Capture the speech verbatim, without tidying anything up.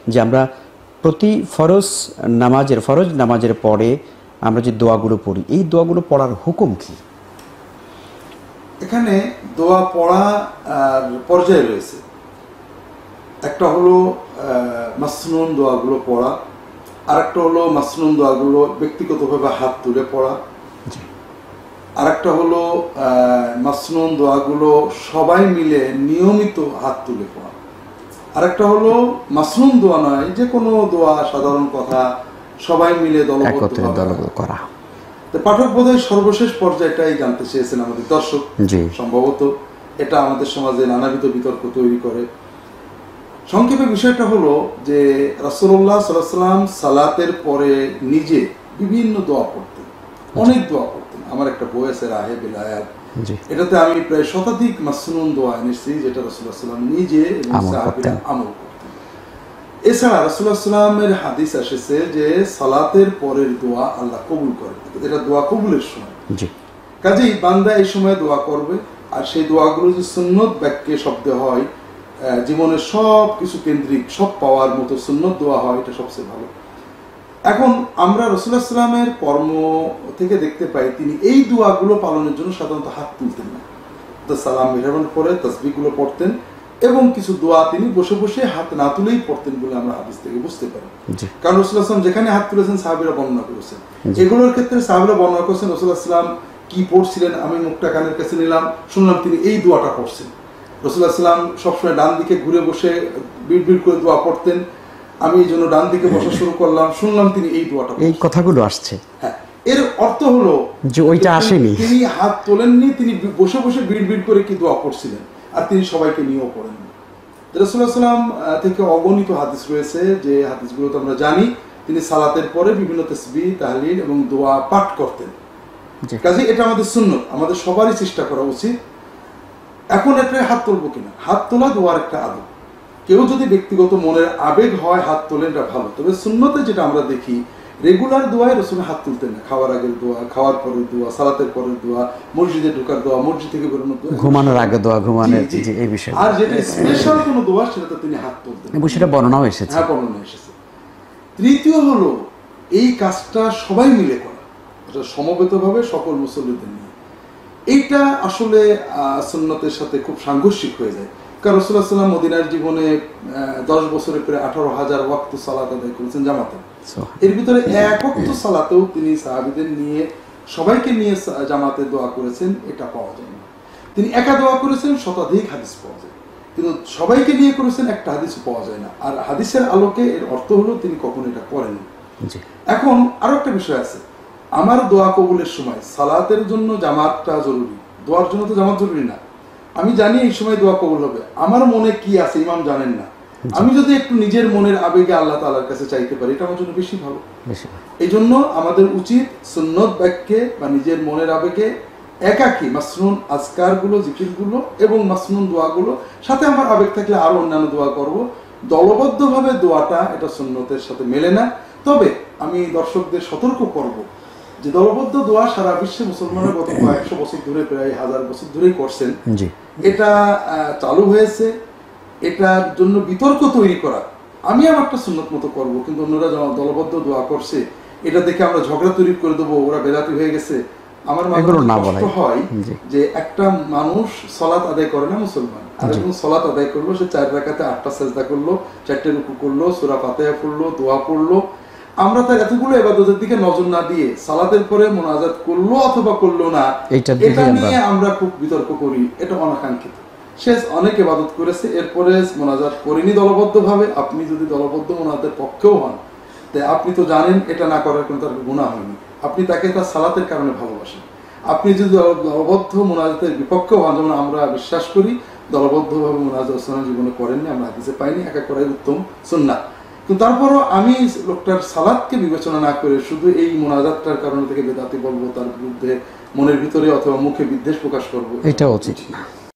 যে আমরা প্রতি ফরজ নামাজের ফরজ নামাজের পরে আমরা যে দোয়াগুলো পড়ি, এই দোয়াগুলো পড়ার হুকুম কি? এখানে দোয়া পড়া পর্যায়ে রয়েছে। একটা হলো মাসনুন দোয়াগুলো পড়া, আর একটা হলো মাসনুন দোয়াগুলো ব্যক্তিগতভাবে হাত তুলে পড়া, আর একটা হলো মাসনুন দোয়াগুলো সবাই মিলে নিয়মিত হাত তুলে পড়া, আর একটা হলো মাসনুন দোয়া নয়, যে কোনো দোয়া সাধারণ কথা সবাই মিলে দলবদ্ধ করা। পাঠক বোধহয় সর্বশেষ পর্যায়টাই জানতে চেয়েছেন আমাদের দর্শক, সম্ভবত এটা আমাদের সমাজে নানাবিধ বিতর্ক তৈরি করে। সংক্ষেপে বিষয়টা হলো যে রাসূলুল্লাহ সাল্লাল্লাহু আলাইহি ওয়াসাল্লাম সালাতের পরে নিজে বিভিন্ন দোয়া পড়তেন, অনেক দোয়া পড়তেন। আমার একটা বই আছে রাহে বিলায়াত, এটাতে আমি প্রায় শতাধিক মাসনুন দোয়া এনেছি যেটা রাসূলুল্লাহ সাল্লাল্লাহু আলাইহি ওয়াসাল্লাম নিজে এবং সাহাবীরা আমল করতেন। এছাড়া রাসূলুল্লাহ সাল্লাল্লাহু আলাইহি ওয়াসাল্লামের হাদিস এসেছে যে সালাতের পরের দোয়া আল্লাহ কবুল করেন, এটা দোয়া কবুলের সময়। কাজেই বান্দা এই সময় দোয়া করবে, আর সেই দোয়াগুলো যে সুন্নত বাক্যে শব্দে হয়, জীবনের সব কিছু কেন্দ্রিক সব পাওয়ার মতো সুন্নত দোয়া হয়, এটা সবচেয়ে ভালো। এখন আমরা রাসূলুল্লাহ সাল্লাল্লাহু আলাইহি ওয়াসাল্লামের কর্ম থেকে দেখতে পাই তিনি এই দোয়াগুলো পালনের জন্য সাধারণত হাত তুলতেন না, তো সালাম বিরামন করে তাসবিহগুলো পড়তেন এবং কিছু দোয়া তিনি বসে বসে হাত না তুলেই পড়তেন বলে আমরা হাদিস থেকে বুঝতে পারি। কারণ রাসূলুল্লাহ সাল্লাল্লাহু আলাইহি ওয়াসাল্লাম যেখানে হাত তুলেছেন সাহাবীরা বর্ণনা করেছেন, এগুলোর ক্ষেত্রে সাহাবীরা বর্ণনা করেছেন রাসূলুল্লাহ সাল্লাল্লাহু আলাইহি ওয়াসাল্লাম কি পড়ছিলেন, আমি মুখটা কানের কাছে নিলাম, শুনলাম তিনি এই দোয়াটা পড়ছেন। রাসূলুল্লাহ সাল্লাল্লাহু আলাইহি ওয়াসাল্লাম সবসময় ডান দিকে ঘুরে বসে বিড় বিড় করে দোয়া পড়তেন, আমি এই জন্য ডান দিকে বসা শুরু করলাম, শুনলাম তিনি এই দোয়াটা। এই কথাগুলো আসছে, হ্যাঁ, এর অর্থ হলো যে ওইটা আসেনি, তিনি হাত তোলেননি, তিনি বসে বসে বিড় বিড় করে কি দোয়া পড়ছিলেন, আর তিনি সবাইকে নিয়েও পড়েননি। রাসূলুল্লাহ সাল্লাল্লাহু আলাইহি ওয়াসাল্লাম থেকে অগণিত হাদিস রয়েছে, যে হাদিসগুলো তো আমরা জানি তিনি সালাতের পরে বিভিন্ন তাসবিহ তাহলিল এবং দোয়া পাঠ করতেন। কাজে এটা আমাদের সুন্নত, আমাদের সবারই চেষ্টা করা উচিত। এখন একটা হাত তুলবো কিনা, হাত তোলা দোয়ার একটা আদব। কেউ যদি ব্যক্তিগত মনের আবেগ হয় হাত তোলেন, এটা ভালো। তবে সুন্নতে যেটা আমরা দেখি, রেগুলার দোয়ায় রাসূল হাত তুলতেন না। খাওয়ার আগের দোয়া, খাওয়ার পরের দোয়া, সালাতের পরের দোয়া, মসজিদে ঢোকার দোয়া, মসজিদ থেকে বেরোনোর দোয়া, ঘুমানোর আগে দোয়া, ঘুমানোর এই বিষয়। আর যেটা স্পেশাল কোনো দোয়া সেটা তিনি হাত তুলতেন, এবং সেটা বর্ণনাও এসেছে। হ্যাঁ, বর্ণনা এসেছে। তৃতীয় হলো এই কাজটা সবাই মিলে করা, এটা সমবেতভাবে সকল মুসল্লিদের নিয়ে। এইটা আসলে সুন্নতের সাথে খুব সাংঘর্ষিক হয়ে যায়। কারণ রাসূলুল্লাহ সাল্লাল্লাহু আলাইহি ওয়াসাল্লাম মদিনার জীবনে দশ বছরে প্রায় আঠারো হাজার ওয়াক্ত সালাত আদায় করেছেন জামাতে। এর ভিতরে এক ওয়াক্ত সালাতেও তিনি সাহাবীদের নিয়ে সবাইকে নিয়ে জামাতে দোয়া করেছেন, এটা পাওয়া যায় না। তিনি একা দোয়া করেছেন, শতাধিক হাদিস পাওয়া যায়, কিন্তু সবাইকে নিয়ে করেছেন একটা হাদিস পাওয়া যায় না। আর হাদিসের আলোকে এর অর্থ হলো তিনি কখনো এটা করেননি। এখন আরো একটা বিষয় আছে, আমার দোয়া কবুলের সময় সালাতের জন্য জামাতটা জরুরি, দোয়ার জন্য তো জামাত জরুরি না। আমি জানি এই সময় দোয়া কবুল হবে, আমার মনে কি আছে ইমাম জানেন না। আমি যদি একটু নিজের মনের আবেগে আল্লাহ তাআলার কাছে চাইতে পারি, এটা আমার জন্য বেশি ভালো। এই জন্য আমাদের উচিত সুন্নত বাক্যে বা নিজের মনের আবেগে একাকী মাসনুন আজকারগুলো, জিকিরগুলো এবং মাসনুন দোয়াগুলো, সাথে আমার আবেগ থাকলে আরো অন্যান্য দোয়া করব। দলবদ্ধভাবে দোয়াটা এটা সুন্নতের সাথে মেলে না। তবে আমি দর্শকদের সতর্ক করব যে দলবদ্ধ দোয়া সারা বিশ্বে মুসলমানরা গত কয়েকশো বছর ধরে, প্রায় হাজার বছর ধরেই করছেন। এটা চালু হয়েছে, এটার জন্য বিতর্ক তৈরি করা, আমি আমারটা সুন্নত মতো করবো, কিন্তু অন্যরা দলবদ্ধ দোয়া করছে এটা দেখে আমরা ঝগড়া তৈরি করে দেবো, ওরা বেদাতি হয়ে গেছে। আমার কষ্ট হয় যে একটা মানুষ সালাত আদায় করে না, মুসলমান, আর যখন সালাত আদায় করলো সে চার রাকাতে আটটা সেজদা করলো, চারটে রুকু করলো, সূরা ফাতিহা পড়লো, দোয়া পড়লো, আমরা তার এতগুলো ইবাদতের দিকে নজর না দিয়ে সালাতের পরে মুনাজাত করলো অথবা করলো না, এটা নিয়ে আমরা খুব বিতর্ক করি। এটা অনাকাঙ্ক্ষিত। সে অনেক ইবাদত করেছে, এরপরে মুনাজাত করেনি দলবদ্ধভাবে। আপনি যদি দলবদ্ধ মুনাজাতের পক্ষেও হন, তাই আপনি তো জানেন এটা না করার কোনো তার গুনাহ হয়নি, আপনি তাকে তার সালাতের কারণে ভালোবাসেন। আপনি যদি দলবদ্ধ মুনাজাতের বিপক্ষেও হন, যেমন আমরা বিশ্বাস করি দলবদ্ধভাবে মুনাজাত রাসূল জীবনে করেননি, আমরা হাদিসে পাইনি, একা করাই উত্তম সুন্নাহ। কিন্তু তারপরও আমি লোকটার সালাতকে বিবেচনা না করে শুধু এই মুনাজাতটার কারণে থেকে বেদাতি বলবো, তার বিরুদ্ধে মনের ভিতরে অথবা মুখে বিদ্বেষ প্রকাশ করবো, এটা উচিত না।